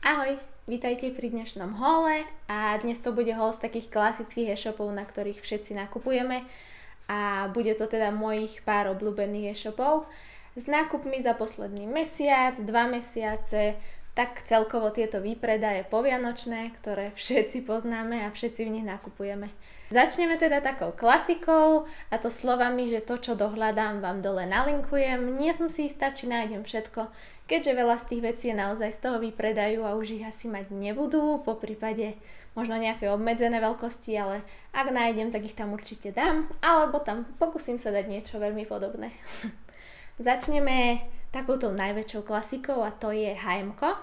Ahoj, vítajte pri dnešnom hole a dnes to bude haul z takých klasických e-shopov, na ktorých všetci nakupujeme a bude to teda mojich pár obľúbených e-shopov s nákupmi za posledný mesiac, 2 mesiace, tak celkovo tieto výpredaje povianočné, ktoré všetci poznáme a všetci v nich nakupujeme. Začneme teda takou klasikou a to slovami, že to, čo dohľadám, vám dole nalinkujem. Nie som si istá, či nájdem všetko, keďže veľa z tých vecí je naozaj z toho výpredajú a už ich asi mať nebudú, po prípade možno nejaké obmedzené veľkosti, ale ak nájdem, tak ich tam určite dám, alebo tam pokúsim sa dať niečo veľmi podobné. Začneme takouto najväčšou klasikou a to je H&M-ko.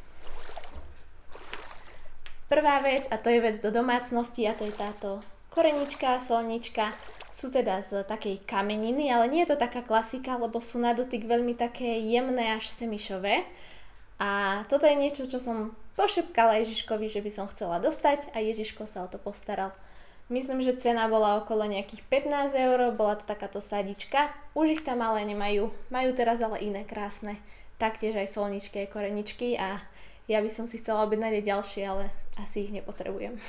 Prvá vec, a to je vec do domácnosti, a to je táto korenička, solnička. Sú teda z takej kameniny, ale nie je to taká klasika, lebo sú na dotyk veľmi také jemné až semišové. A toto je niečo, čo som pošepkala Ježiškovi, že by som chcela dostať a Ježiško sa o to postaral. Myslím, že cena bola okolo nejakých 15 €, bola to takáto sadička. Už ich tam ale nemajú, majú teraz ale iné krásne. Taktiež aj solničky, aj koreničky a ja by som si chcela objednať aj ďalšie, ale asi ich nepotrebujem.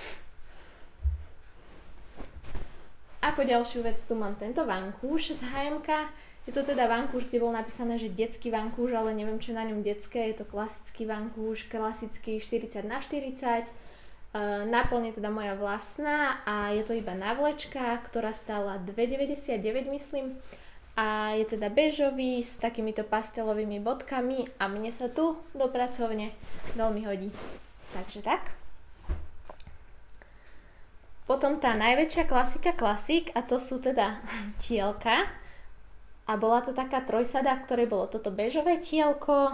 Ako ďalšiu vec tu mám tento vankúš z H&M-ka. Je to teda vankúš, kde bol napísané, že detský vankúš, ale neviem, čo je na ňom detské. Je to klasický vankúš, klasický 40x40. Náplň je teda moja vlastná a je to iba navlečka, ktorá stála 2,99 myslím. A je teda bežový s takýmito pastelovými bodkami a mne sa tu do pracovne veľmi hodí. Takže tak. Potom tá najväčšia klasika klasik a to sú teda tielka. A bola to taká trojsada, v ktorej bolo toto bežové tielko,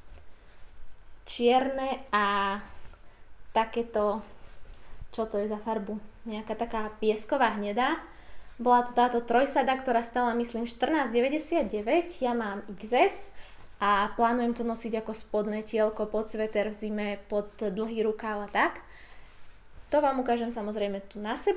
čierne a takéto, čo to je za farbu? Nejaká taká piesková hnedá. Bola to táto trojsada, ktorá stala myslím 14,99. Ja mám XS a plánujem to nosiť ako spodné tielko pod sveter v zime, pod dlhý rukáv a tak. To vám ukážem samozrejme tu na sebe.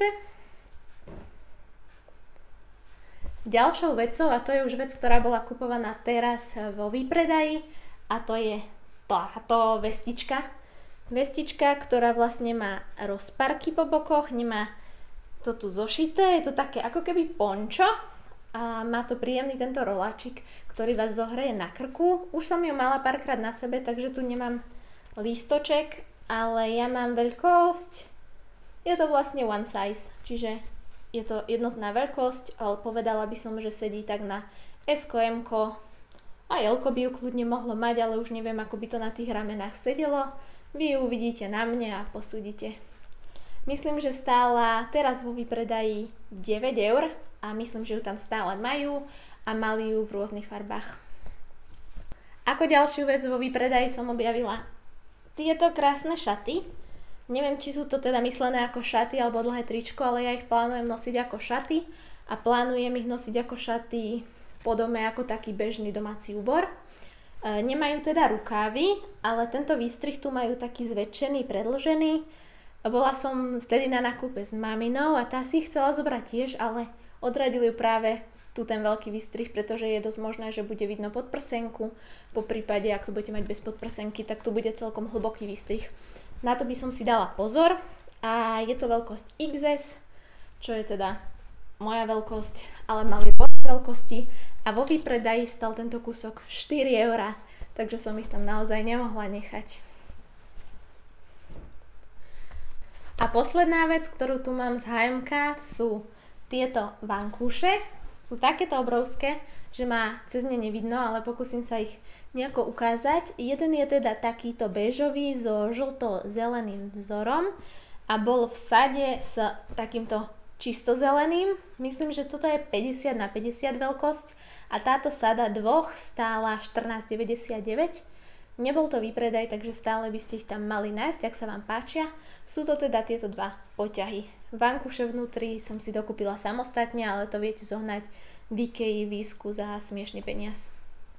Ďalšou vecou, a to je už vec, ktorá bola kupovaná teraz vo výpredaji, a to je táto vestička. Vestička, ktorá vlastne má rozparky po bokoch, nemá to tu zošité, je to také ako keby pončo a má to príjemný tento roláčik, ktorý vás zohreje na krku. Už som ju mala párkrát na sebe, takže tu nemám lístoček, ale ja mám veľkosť, je to vlastne one size, čiže je to jednotná veľkosť, ale povedala by som, že sedí tak na S-ko, M-ko a L-ko by ju kľudne mohlo mať, ale už neviem, ako by to na tých ramenách sedelo. Vy ju uvidíte na mne a posúdite. Myslím, že stála teraz vo výpredaji 9 € a myslím, že ju tam stále majú a mali ju v rôznych farbách. Ako ďalšiu vec vo výpredaji som objavila tieto krásne šaty. Neviem, či sú to teda myslené ako šaty alebo dlhé tričko, ale ja ich plánujem nosiť ako šaty a plánujem ich nosiť ako šaty po dome ako taký bežný domáci úbor. Nemajú teda rukávy, ale tento výstrih tu majú taký zväčšený, predĺžený. Bola som vtedy na nákupe s maminou a tá si ich chcela zobrať tiež, ale odradil ju práve tu ten veľký výstrih, pretože je dosť možné, že bude vidno podprsenku. Po prípade, ak to budete mať bez podprsenky, tak tu bude celkom hlboký výstrih. Na to by som si dala pozor a je to veľkosť XS, čo je teda moja veľkosť, ale mali rôzne veľkosti a vo výpredaji stal tento kúsok 4 €, takže som ich tam naozaj nemohla nechať. A posledná vec, ktorú tu mám z H&M-ka, sú tieto vankúše. Sú takéto obrovské, že ma cez ne nevidno, ale pokúsim sa ich nejako ukázať. Jeden je teda takýto bežový so žlto-zeleným vzorom a bol v sade s takýmto čisto zeleným. Myslím, že toto je 50x50 veľkosť a táto sada dvoch stála 14,99. Nebol to výpredaj, takže stále by ste ich tam mali nájsť, ak sa vám páčia. Sú to teda tieto dva poťahy. Vankúše vnútri som si dokúpila samostatne, ale to viete zohnať v Ikei, Výsku za smiešný peniaz.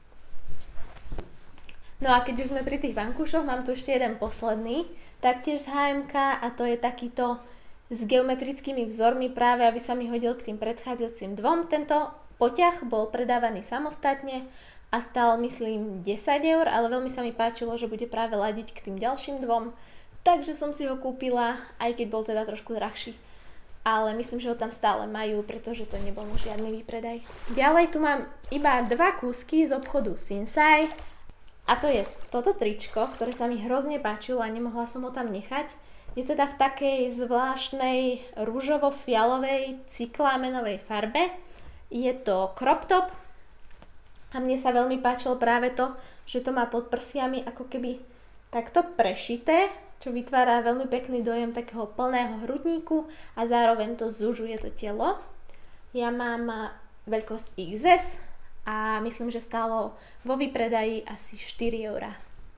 No a keď už sme pri tých vankúšoch, mám tu ešte jeden posledný, taktiež z H&M-ka a to je takýto s geometrickými vzormi práve, aby sa mi hodil k tým predchádzajúcim dvom. Tento poťah bol predávaný samostatne a stal myslím 10 eur, ale veľmi sa mi páčilo, že bude práve ladiť k tým ďalším dvom, takže som si ho kúpila, aj keď bol teda trošku drahší. Ale myslím, že ho tam stále majú, pretože to nebol žiadny výpredaj. Ďalej tu mám iba 2 kúsky z obchodu Sinsay a to je toto tričko, ktoré sa mi hrozne páčilo a nemohla som ho tam nechať. Je teda v takej zvláštnej rúžovo-fialovej cyklámenovej farbe. Je to crop top a mne sa veľmi páčilo práve to, že to má pod prsiami ako keby takto prešité, čo vytvára veľmi pekný dojem takého plného hrudníku a zároveň to zužuje to telo. Ja mám veľkosť XS a myslím, že stálo vo výpredaji asi 4 eurá.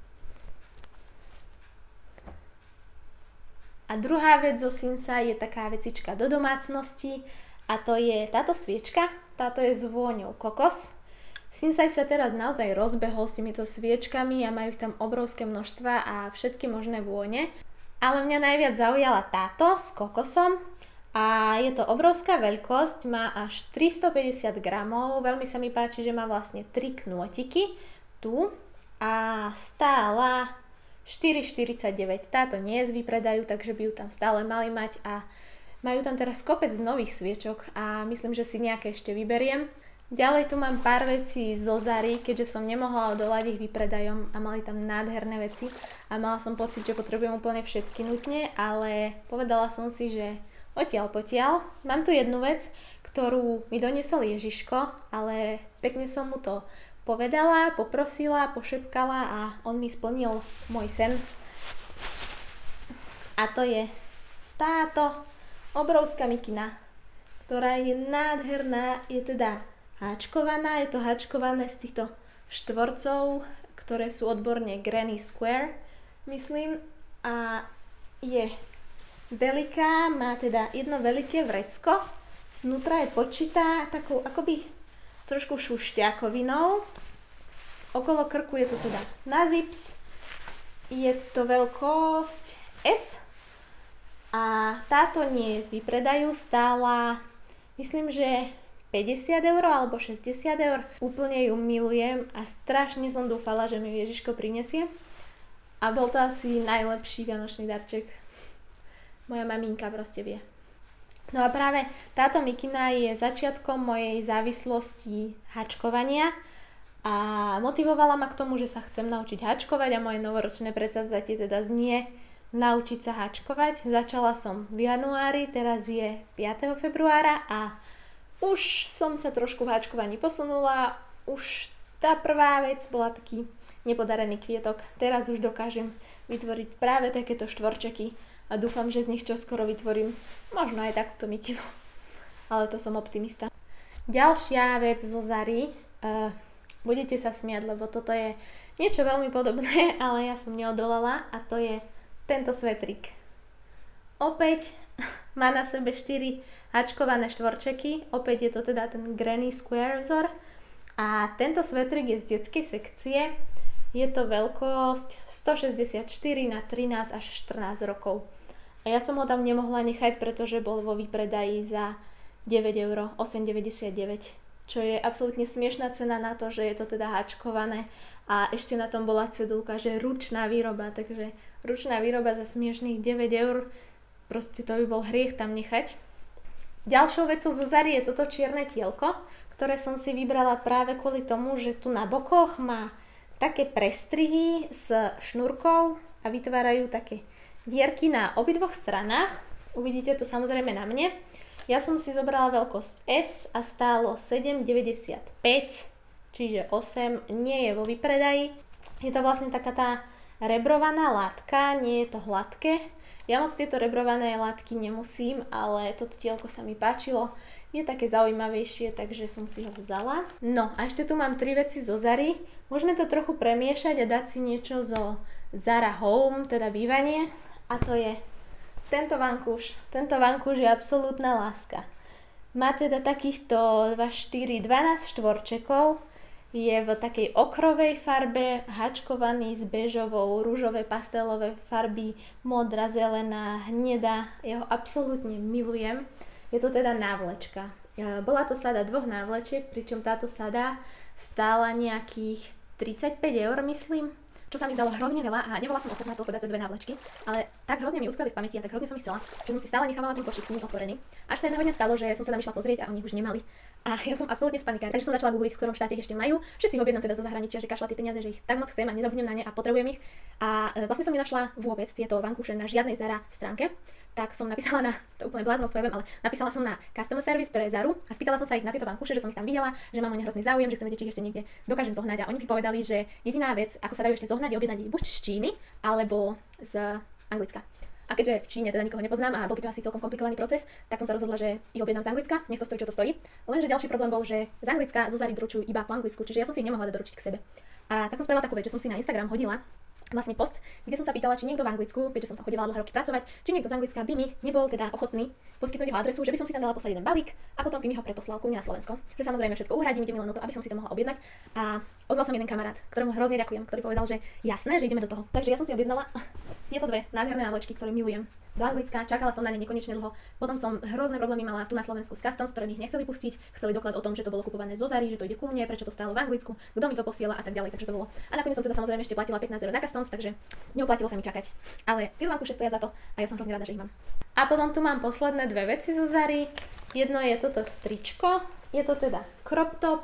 A druhá vec zo Sinsay je taká vecička do domácnosti a to je táto sviečka. Táto je s vôňou kokos. Sinsay sa teraz naozaj rozbehol s týmito sviečkami a majú ich tam obrovské množstva a všetky možné vône. Ale mňa najviac zaujala táto s kokosom a je to obrovská veľkosť, má až 350 gramov. Veľmi sa mi páči, že má vlastne 3 knôtiky tu a stála 4,49. Táto nie je z výpredajú, takže by ju tam stále mali mať a majú tam teraz kopec nových sviečok a myslím, že si nejaké ešte vyberiem. Ďalej tu mám pár vecí zo Zary, keďže som nemohla odolať ich výpredajom a mali tam nádherné veci a mala som pocit, že potrebujem úplne všetky nutne, ale povedala som si, že odtiaľ potiaľ. Mám tu jednu vec, ktorú mi doniesol Ježiško, ale pekne som mu to povedala, poprosila, pošepkala a on mi splnil môj sen. A to je táto obrovská mikina, ktorá je nádherná, je teda háčkovaná, je to háčkované z týchto štvorcov, ktoré sú odborne Granny Square, myslím, a je veľká, má teda jedno veľké vrecko, znútra je počitá takou akoby trošku šušťákovinou, okolo krku je to teda na zips, je to veľkosť S a táto nie je z výpredajú, stála myslím, že 50 eur alebo 60 eur. Úplne ju milujem a strašne som dúfala, že mi Ježiško prinesie. A bol to asi najlepší vianočný darček. Moja maminka proste vie. No a práve táto mikina je začiatkom mojej závislosti hačkovania a motivovala ma k tomu, že sa chcem naučiť hačkovať a moje novoročné predsavzatie teda znie naučiť sa hačkovať. Začala som v januári, teraz je 5. februára a už som sa trošku v háčkovaní posunula, už tá prvá vec bola taký nepodarený kvietok. Teraz už dokážem vytvoriť práve takéto štvorčeky a dúfam, že z nich čoskoro vytvorím možno aj takúto mikinu. Ale to som optimista. Ďalšia vec zo Zary, budete sa smiať, lebo toto je niečo veľmi podobné, ale ja som neodolala a to je tento svetrik. Opäť má na sebe 4 hačkované štvorčeky, opäť je to teda ten Granny Square vzor a tento svetrik je z detskej sekcie, je to veľkosť 164 na 13 až 14 rokov a ja som ho tam nemohla nechať, pretože bol vo výpredaji za 9 eur, 8,99, čo je absolútne smiešná cena na to, že je to teda hačkované a ešte na tom bola cedulka, že ručná výroba, takže ručná výroba za smiešných 9 eur, proste to by bol hriech tam nechať. Ďalšou vecou zo Zary je toto čierne tielko, ktoré som si vybrala práve kvôli tomu, že tu na bokoch má také prestrihy s šnúrkou a vytvárajú také dierky na obidvoch stranách. Uvidíte to samozrejme na mne. Ja som si zobrala veľkosť S a stálo 7,95, čiže 8, nie je vo výpredaji. Je to vlastne taká tá rebrovaná látka, nie je to hladké. Ja moc tieto rebrované látky nemusím, ale toto tielko sa mi páčilo. Je také zaujímavejšie, takže som si ho vzala. No a ešte tu mám 3 veci zo Zary. Môžeme to trochu premiešať a dať si niečo zo Zara Home, teda bývanie. A to je tento vankúš. Tento vankúš je absolútna láska. Má teda takýchto 2, 4, 12 štvorčekov. Je v takej okrovej farbe, hačkovaný s bežovou, rúžové pastelové farby, modrá, zelená, hnedá. Ja ho absolútne milujem. Je to teda návlečka. Bola to sada 2 návlečiek, pričom táto sada stála nejakých 35 eur, myslím. Čo sa mi zdalo hrozne veľa a nebola som ochotná to podať za 2 návlečky, ale tak hrozne mi utkveli v pamäti a tak hrozne som ich chcela, že som si stále nechávala ten košík s nimi otvorený. Až sa jedného dňa stalo, že som sa tam išla pozrieť a oni už nemali. A ja som absolútne spanikári, takže som začala googliť, v ktorom štáte ich ešte majú, že si ich objednám teda zo zahraničia, že kašľa tie peniaze, že ich tak moc chcem a nezabudnem na ne a potrebujem ich. A vlastne som nenašla vôbec tieto vankúše na žiadnej Zara stránke. Tak som napísala na, to úplne bláznostvo, ale napísala som na customer service pre Zaru a spýtala som sa ich na tieto vankúše, že som ich tam videla, že mám o ne hrozný záujem, že chcem vedieť, či ich ešte niekde dokážem zohnať a oni mi povedali, že jediná vec, ako sa dajú ešte zohnať, je objednať ich buď z Číny alebo z Anglicka. A keďže v Číne teda nikoho nepoznám a bol by to asi celkom komplikovaný proces, tak som sa rozhodla, že ich objednám z Anglicka, nech to stojí, čo to stojí. Lenže ďalší problém bol, že z Anglicka zo Zary doručujú iba po anglicku, čiže ja som si ich nemohla dať doručiť k sebe. A tak som spravila takú vec, že som si na Instagram hodila vlastne post, kde som sa pýtala, či niekto v Anglicku, keďže som tam chodila dlhé roky pracovať, či niekto z Anglicka by mi nebol teda ochotný poskytnúť jeho adresu, že by som si tam dala poslať jeden balík a potom by mi ho preposlal ku mne na Slovensko. Že samozrejme všetko uhradím, ide mi len o to, aby som si to mohla objednať. A ozval sa mi jeden kamarát, ktorému hrozne ďakujem, ktorý povedal, že jasné, že ideme do toho. Takže ja som si objednala tieto 2 nádherné návlečky, ktoré milujem. Do Anglicka, čakala som na ne nekonečne dlho. Potom som hrozné problémy mala tu na Slovensku s Customs, ktoré mi ich nechceli pustiť. Chceli doklad o tom, že to bolo kupované zo Zary, že to ide ku mne, prečo to stálo v Anglicku, kto mi to posiela a tak ďalej, takže to bolo. A nakoniec som teda samozrejme ešte platila 15 € na Customs, takže neoplatilo sa mi čakať. Ale tie vankúše stoja za to a ja som hrozne rada, že ich mám. A potom tu mám posledné 2 veci zo Zary. Jedno je toto tričko, je to teda crop top,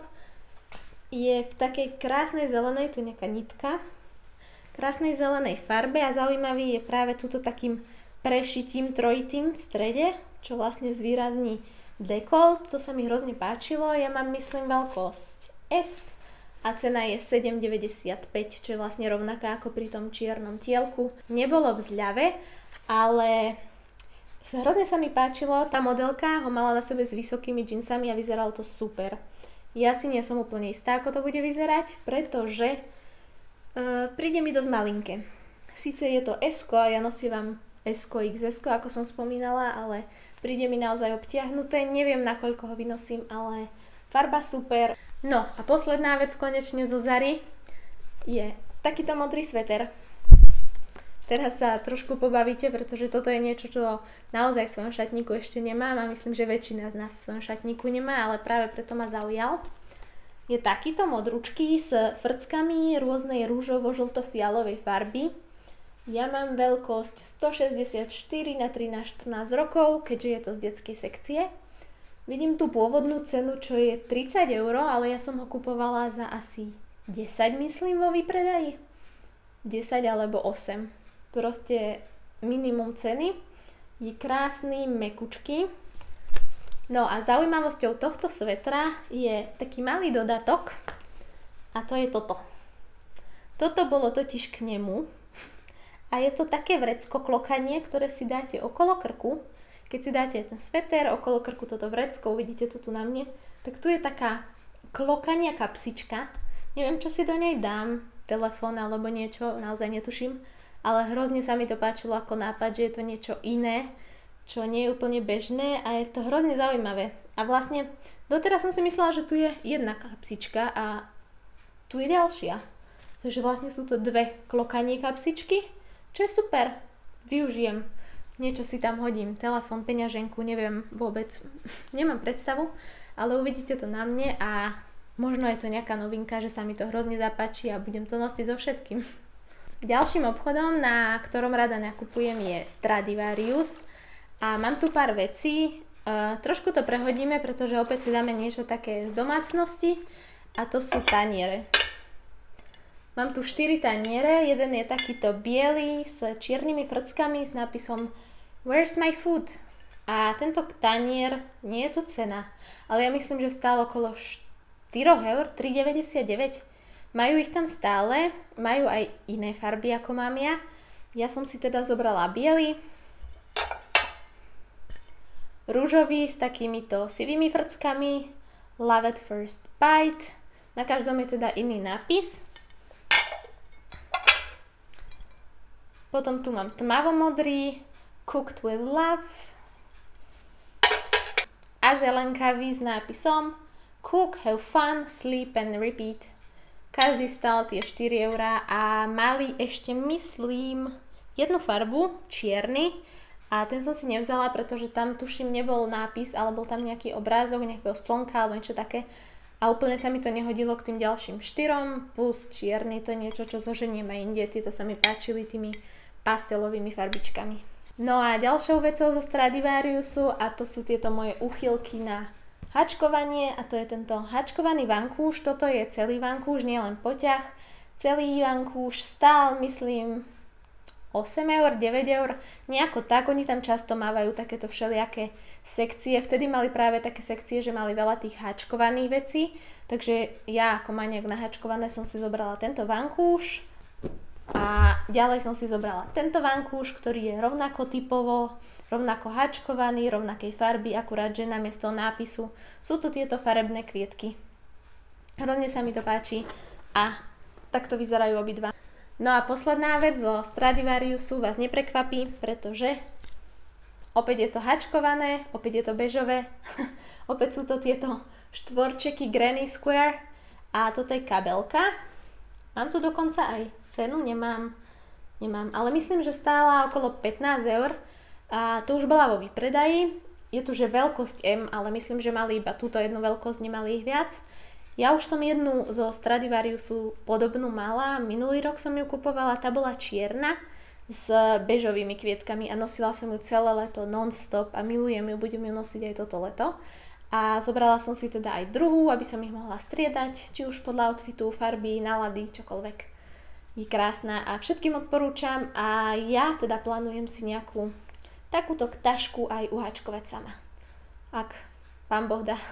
je v takej krásnej zelenej, tu je nejaká nitka, krásnej zelenej farbe a zaujímavý je práve túto takým prešitím trojitým v strede, čo vlastne zvýrazní dekolt. To sa mi hrozne páčilo. Ja mám, myslím, veľkosť S a cena je 7,95, čo je vlastne rovnaká ako pri tom čiernom tielku. Nebolo v zľave, ale hrozne sa mi páčilo. Tá modelka ho mala na sebe s vysokými džinsami a vyzeralo to super. Ja si nie som úplne istá, ako to bude vyzerať, pretože príde mi dosť malinké. Sice je to S-ko a ja nosívam S-ko, XS-ko, ako som spomínala, ale príde mi naozaj obtiahnuté. Neviem, nakoľko ho vynosím, ale farba super. No a posledná vec konečne zo Zary je takýto modrý sveter. Teraz sa trošku pobavíte, pretože toto je niečo, čo naozaj v svojom šatníku ešte nemám a myslím, že väčšina z nás v svojom šatníku nemá, ale práve preto ma zaujal. Je takýto modručký s frckami rôznej rúžovo-žlto-fialovej farby. Ja mám veľkosť 164 na 13-14 rokov, keďže je to z detskej sekcie. Vidím tú pôvodnú cenu, čo je 30 €, ale ja som ho kupovala za asi 10, myslím, vo výpredaji. 10 alebo 8. Proste minimum ceny. Je krásny, mekučký. No a zaujímavosťou tohto svetra je taký malý dodatok a to je toto. Toto bolo totiž k nemu a je to také vrecko klokanie, ktoré si dáte okolo krku. Keď si dáte ten sveter, okolo krku toto vrecko, uvidíte to tu na mne, tak tu je taká klokania kapsička. Neviem, čo si do nej dám, telefón alebo niečo, naozaj netuším, ale hrozne sa mi to páčilo ako nápad, že je to niečo iné, čo nie je úplne bežné a je to hrozne zaujímavé. A vlastne doteraz som si myslela, že tu je jedna kapsička a tu je ďalšia. Takže vlastne sú to 2 klokanie kapsičky, čo je super. Využijem. Niečo si tam hodím, telefón, peňaženku, neviem vôbec, nemám predstavu, ale uvidíte to na mne a možno je to nejaká novinka, že sa mi to hrozne zapáči a budem to nosiť so všetkým. Ďalším obchodom, na ktorom rada nakupujem, je Stradivarius a mám tu pár vecí. Trošku to prehodíme, pretože opäť si dáme niečo také z domácnosti a to sú taniere. Mám tu 4 taniere, jeden je takýto biely s čiernymi frckami s nápisom Where's my food? A tento tanier, nie je tu cena, ale ja myslím, že stál okolo 4 €, 3,99. Majú ich tam stále, majú aj iné farby ako mám ja. Ja som si teda zobrala biely, rúžový s takýmito sivými frckami, Love at first bite, na každom je teda iný nápis. Potom tu mám tmavomodrý, Cooked with love a zelenkavý s nápisom Cook, have fun, sleep and repeat. Každý stál tie 4 € a mali ešte, myslím, jednu farbu, čierny, A ten som si nevzala, pretože tam tuším nebol nápis, ale bol tam nejaký obrázok nejakého slnka alebo niečo také. A úplne sa mi to nehodilo k tým ďalším 4, plus čierny, to je niečo, čo zoženiem aj inde. Tieto sa mi páčili tými pastelovými farbičkami. No a ďalšou vecou zo Stradivariusu, a to sú tieto moje úchylky na hačkovanie, a to je tento hačkovaný vankúš. Toto je celý vankúš, nie len poťah. Celý vankúš stál, myslím, 8 eur, 9 eur, nejako tak. Oni tam často mávajú takéto všelijaké sekcie. Vtedy mali práve také sekcie, že mali veľa tých hačkovaných vecí. Takže ja ako maniak na hačkované som si zobrala tento vankúš. A ďalej som si zobrala tento vankúš, ktorý je rovnako typovo, rovnako hačkovaný, rovnakej farby, akurát, že namiesto nápisu sú tu tieto farebné kvietky. Hrozne sa mi to páči a takto vyzerajú obidva. No a posledná vec zo Stradivariusu vás neprekvapí, pretože opäť je to hačkované, opäť je to bežové, opäť sú to tieto štvorčeky Granny Square a toto je kabelka. Mám tu dokonca aj cenu, nemám, ale myslím, že stála okolo 15 eur a to už bola vo výpredaji. Je tu, že veľkosť M, ale myslím, že mali iba túto jednu veľkosť, nemali ich viac. Ja už som jednu zo Stradivariusu podobnú mala, minulý rok som ju kupovala, tá bola čierna s bežovými kvietkami a nosila som ju celé leto non-stop a milujem ju, budem ju nosiť aj toto leto. A zobrala som si teda aj druhú, aby som ich mohla striedať, či už podľa outfitu, farby, nálady, čokoľvek. Je krásna a všetkým odporúčam a ja teda plánujem si nejakú takúto tašku aj uhačkovať sama. Ak pán Boh dá.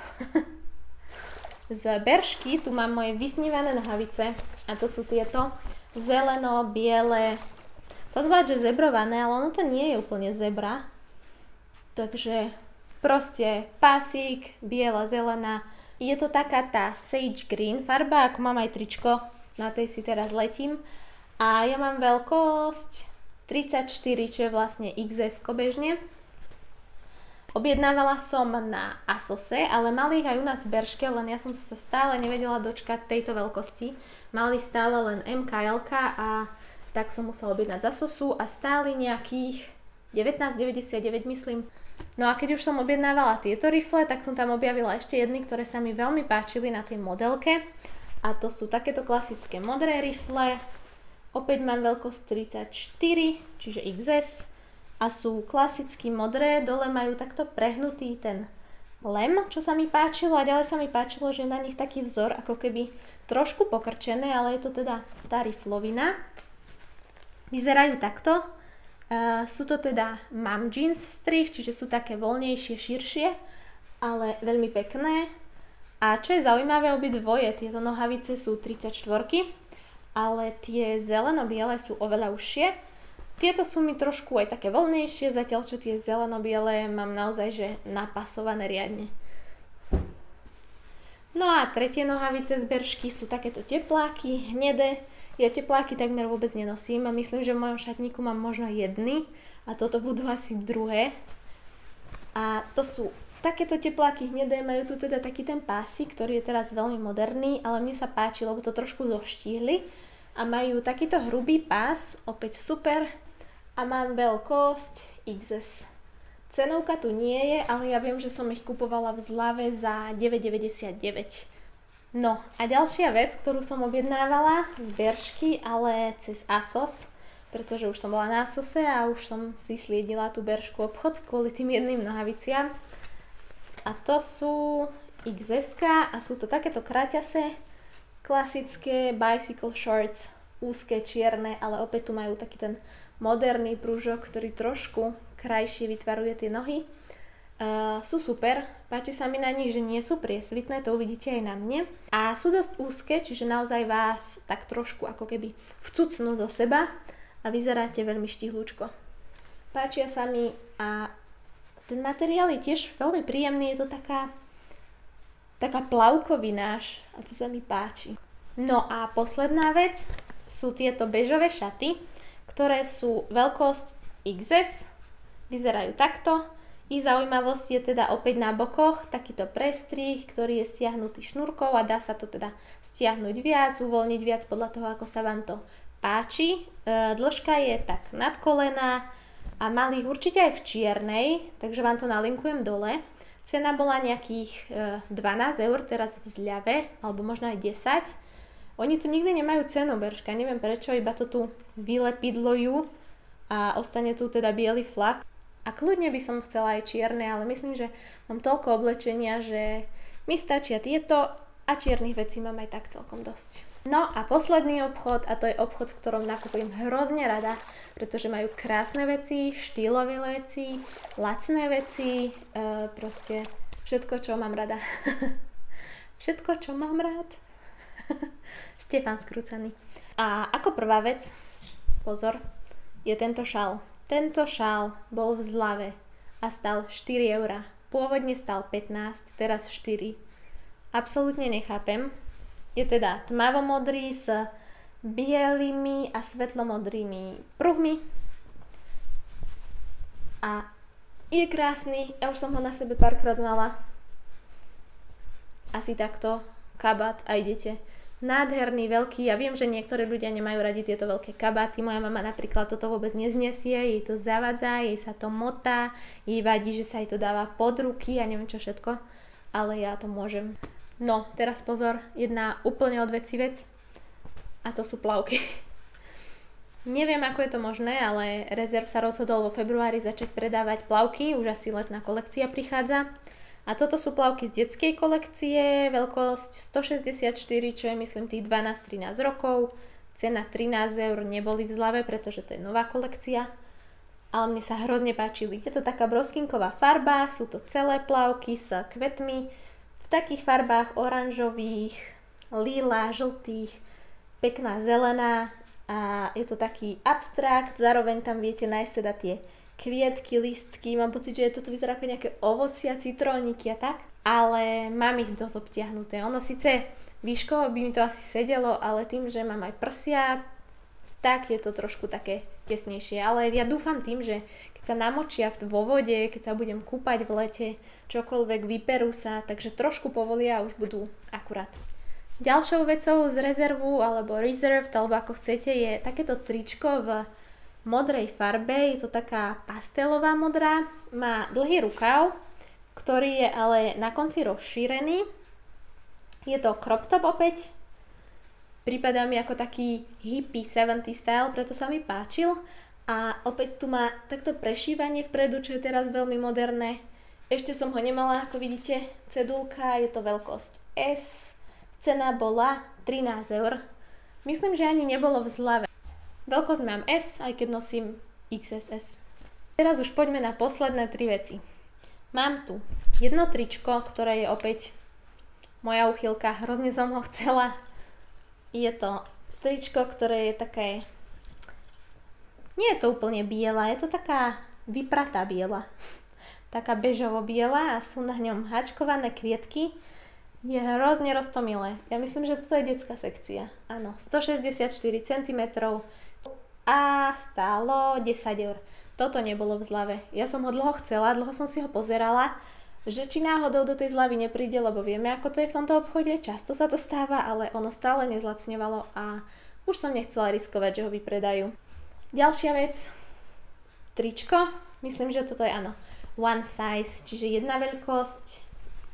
Z Beršky tu mám moje vysnívané nohavice a to sú tieto zeleno-biele, to zvlášť, že zebrované, ale ono to nie je úplne zebra. Takže proste pásik, biela, zelená. Je to taká tá sage green farba, ako mám aj tričko, na tej si teraz letím. A ja mám veľkosť 34, čo je vlastne XS bežne. Objednávala som na Asose, ale mali ich aj u nás v Berške, len ja som sa stále nevedela dočkať tejto veľkosti. Mali stále len MKL a tak som musela objednať z Asosu a stáli nejakých 19,99 myslím. No a keď už som objednávala tieto rifle, tak som tam objavila ešte jedny, ktoré sa mi veľmi páčili na tej modelke. A to sú takéto klasické modré rifle. Opäť mám veľkosť 34, čiže XS. A sú klasicky modré, dole majú takto prehnutý ten lem, čo sa mi páčilo. A ďalej sa mi páčilo, že je na nich taký vzor, ako keby trošku pokrčené, ale je to teda tá riflovina. Vyzerajú takto. Sú to teda mom jeans strih, čiže sú také voľnejšie, širšie, ale veľmi pekné. A čo je zaujímavé, obidvoje, tieto nohavice sú 34, ale tie zeleno-biele sú oveľa užšie. Tieto sú mi trošku aj také voľnejšie, zatiaľ čo tie zeleno-biele mám naozaj že napasované riadne. No a tretie nohavice z Beršky sú takéto tepláky, hnedé. Ja tepláky takmer vôbec nenosím a myslím, že v mojom šatníku mám možno jedny a toto budú asi druhé. A to sú takéto tepláky hnedé, majú tu teda taký ten pásik, ktorý je teraz veľmi moderný, ale mne sa páči, lebo to trošku zoštíhli a majú takýto hrubý pás, opäť super, a mám veľkosť XS. Cenovka tu nie je, ale ja viem, že som ich kupovala v zlave za 9,99. No a ďalšia vec, ktorú som objednávala z Beršky, ale cez Asos, pretože už som bola na Asose a už som si sliedila tú Beršku obchod kvôli tým jedným nohaviciam. A to sú XS a sú to takéto kraťase, klasické bicycle shorts, úzke, čierne, ale opäť tu majú taký ten moderný prúžok, ktorý trošku krajšie vytvaruje tie nohy. Sú super, páči sa mi na nich, že nie sú priesvitné, to uvidíte aj na mne. A sú dosť úzke, čiže naozaj vás tak trošku ako keby vcucnú do seba a vyzeráte veľmi štihlúčko. Páčia sa mi a ten materiál je tiež veľmi príjemný, je to taká plavkovináž a to sa mi páči. No a posledná vec sú tieto bežové šaty, ktoré sú veľkosť XS, vyzerajú takto. Ich zaujímavosť je teda opäť na bokoch takýto prestrih, ktorý je stiahnutý šnúrkou a dá sa to teda stiahnuť viac, uvoľniť viac podľa toho, ako sa vám to páči. Dĺžka je tak nad kolena A mali ich určite aj v čiernej, takže vám to nalinkujem dole. Cena bola nejakých 12 eur, teraz v zľave, alebo možno aj 10. Oni tu nikdy nemajú cenu, Beržka, neviem prečo, iba to tu vylepidlujú a ostane tu teda biely flak. A kľudne by som chcela aj čierne, ale myslím, že mám toľko oblečenia, že mi stačia tieto a čiernych vecí mám aj tak celkom dosť. No a posledný obchod, a to je obchod, v ktorom nakupujem hrozne rada, pretože majú krásne veci, štýlové veci, lacné veci, proste všetko, čo mám rada. Všetko, čo mám rád. Štefan Skrúcaný. A ako prvá vec, pozor, je tento šal. Tento šal bol v zlave a stal 4 eurá. Pôvodne stal 15, teraz 4. Absolútne nechápem. Je teda tmavomodrý s bielými a svetlomodrými pruhmi. A je krásny. Ja už som ho na sebe párkrát mala. Asi takto. Kabát a idete. Nádherný, veľký. Ja viem, že niektorí ľudia nemajú radi tieto veľké kabáty. Moja mama napríklad toto vôbec neznesie. Jej to zavadza, jej sa to motá. Jej vadí, že sa jej to dáva pod ruky a neviem čo všetko. Ale ja to môžem. No, teraz pozor, jedna úplne odveci vec a to sú plavky. Neviem, ako je to možné, ale Rezerv sa rozhodol vo februári začať predávať plavky, už asi letná kolekcia prichádza. A toto sú plavky z detskej kolekcie, veľkosť 164, čo je myslím tých 12-13 rokov. Cena 13 eur, neboli v zlave, pretože to je nová kolekcia. Ale mne sa hrozne páčili. Je to taká broskinková farba, sú to celé plavky s kvetmi, v takých farbách oranžových, lila, žltých, pekná zelená a je to taký abstrakt, zároveň tam viete nájsť teda tie kvietky, listky, mám pocit, že toto vyzerá ako nejaké ovocia, citróniky a tak, ale mám ich dosť obtiahnuté. Ono síce výškovo by mi to asi sedelo, ale tým, že mám aj prsia, tak je to trošku také tesnejšie, ale ja dúfam tým, že keď sa namočia vo vode, keď sa budem kúpať v lete, čokoľvek, vyperú sa, takže trošku povolia a už budú akurát. Ďalšou vecou z Rezervu, alebo Reserved, alebo ako chcete, je takéto tričko v modrej farbe, je to taká pastelová modrá, má dlhý rukav, ktorý je ale na konci rozšírený. Je to crop top opäť, prípada mi ako taký hippie 70 style, preto sa mi páčil. A opäť tu má takto prešívanie vpredu, čo je teraz veľmi moderné. Ešte som ho nemala, ako vidíte, cedulka, je to veľkosť S. Cena bola 13 eur. Myslím, že ani nebolo v zlave. Veľkosť mám S, aj keď nosím XSS. Teraz už poďme na posledné 3 veci. Mám tu jedno tričko, ktoré je opäť moja úchylka, hrozne som ho chcela. Je to tričko, ktoré je také, nie je to úplne biela, je to taká vypratá biela. Taká bežovo-biela a sú na ňom háčkované kvietky. Je hrozne roztomilé. Ja myslím, že toto je detská sekcia. Áno, 164 cm a stálo 10 eur. Toto nebolo v zlave. Ja som ho dlho chcela, dlho som si ho pozerala, že či náhodou do tej zľavy nepríde, lebo vieme, ako to je v tomto obchode, často sa to stáva, ale ono stále nezlacňovalo a už som nechcela riskovať, že ho vypredajú. Ďalšia vec, tričko, myslím, že toto je áno, one size, čiže jedna veľkosť.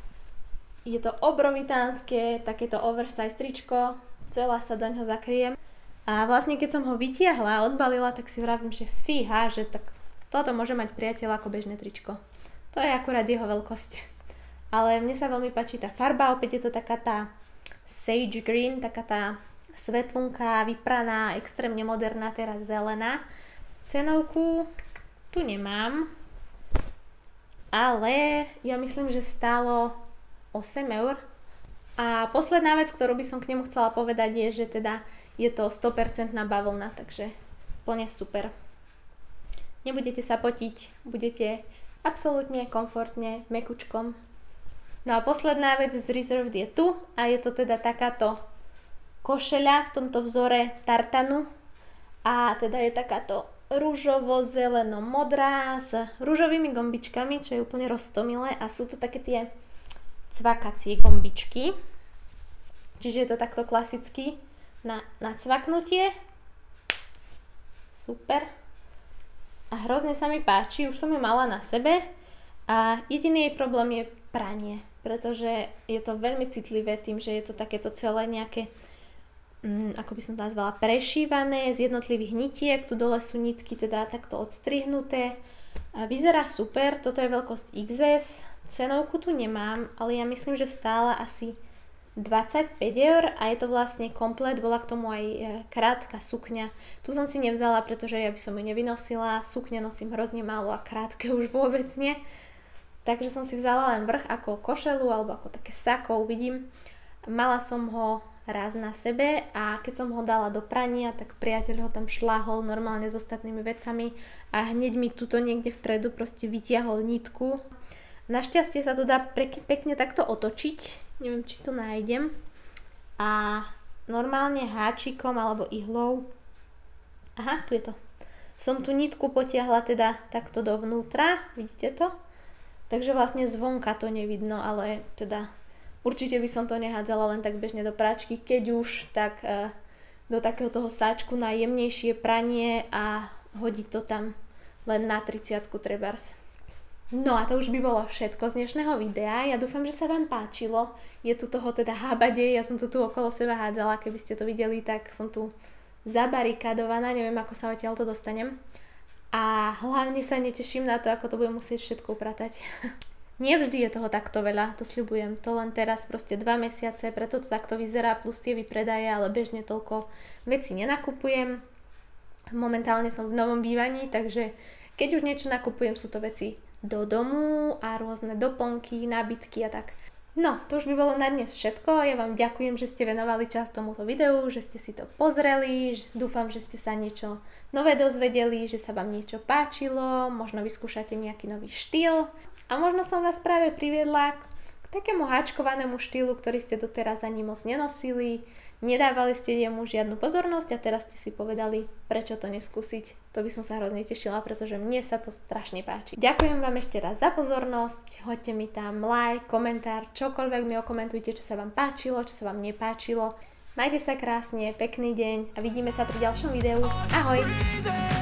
Je to obrovitánske, takéto oversize tričko, celá sa do ňoho zakriem. A vlastne keď som ho vytiahla a odbalila, tak si vravím, že fíha, že tak toto môže mať priateľ ako bežné tričko. To je akurát jeho veľkosť. Ale mne sa veľmi páči tá farba, opäť je to taká tá sage green, taká tá svetlunká, vypraná, extrémne moderná, teraz zelená. Cenovku tu nemám, ale ja myslím, že stálo 8 eur. A posledná vec, ktorú by som k nemu chcela povedať, je, že teda je to 100% bavlna, takže plne super. Nebudete sa potiť, budete absolútne komfortne, mekučkom. No a posledná vec z Reserved je tu a je to teda takáto košeľa v tomto vzore tartanu a teda je takáto rúžovo-zeleno-modrá s rúžovými gombičkami, čo je úplne roztomilé a sú to také tie cvakacie gombičky. Čiže je to takto klasicky na cvaknutie. Super. A a hrozne sa mi páči, už som ju mala na sebe a jediný jej problém je pranie, pretože je to veľmi citlivé tým, že je to takéto celé nejaké, ako by som to nazvala, prešívané z jednotlivých nitiek, tu dole sú nitky teda takto odstrihnuté. A vyzerá super, toto je veľkosť XS, cenovku tu nemám, ale ja myslím, že stála asi 25 eur a je to vlastne komplet, bola k tomu aj krátka sukňa. Tu som si nevzala, pretože ja by som ju nevynosila, sukňa nosím hrozne málo a krátke už vôbec nie. Takže som si vzala len vrch ako košelu alebo ako také sako, uvidím. Mala som ho raz na sebe a keď som ho dala do prania, tak priateľ ho tam šľahol normálne s ostatnými vecami a hneď mi tuto niekde vpredu proste vytiahol nitku. Našťastie sa to dá pekne takto otočiť, neviem, či to nájdem. A normálne háčikom alebo ihlou, aha, tu je to. Som tú nitku potiahla teda takto dovnútra, vidíte to? Takže vlastne zvonka to nevidno, ale teda určite by som to nehádzala len tak bežne do práčky, keď už, tak do takého toho sáčku na jemnejšie pranie a hodiť to tam len na 30-ku trebárs. No a to už by bolo všetko z dnešného videa. Ja dúfam, že sa vám páčilo. Je tu toho teda hábade, ja som to tu okolo seba hádzala, keby ste to videli, tak som tu zabarikadovaná, neviem, ako sa odtiaľto dostanem. A hlavne sa neteším na to, ako to budem musieť všetko upratať. Nie vždy je toho takto veľa, to sľubujem. To len teraz proste 2 mesiace, preto to takto vyzerá, plus tie vypredaje, ale bežne toľko vecí nenakupujem. Momentálne som v novom bývaní, takže keď už niečo nakupujem, sú to veci do domu a rôzne doplnky, nábytky a tak. No, to už by bolo na dnes všetko. Ja vám ďakujem, že ste venovali čas tomuto videu, že ste si to pozreli, dúfam, že ste sa niečo nové dozvedeli, že sa vám niečo páčilo, možno vyskúšate nejaký nový štýl a možno som vás práve priviedla k takému háčkovanému štýlu, ktorý ste doteraz ani moc nenosili, nedávali ste jemu žiadnu pozornosť a teraz ste si povedali, prečo to neskúsiť. To by som sa hrozne tešila, pretože mne sa to strašne páči. Ďakujem vám ešte raz za pozornosť, hoďte mi tam like, komentár, čokoľvek mi okomentujte, čo sa vám páčilo, čo sa vám nepáčilo. Majte sa krásne, pekný deň a vidíme sa pri ďalšom videu. Ahoj!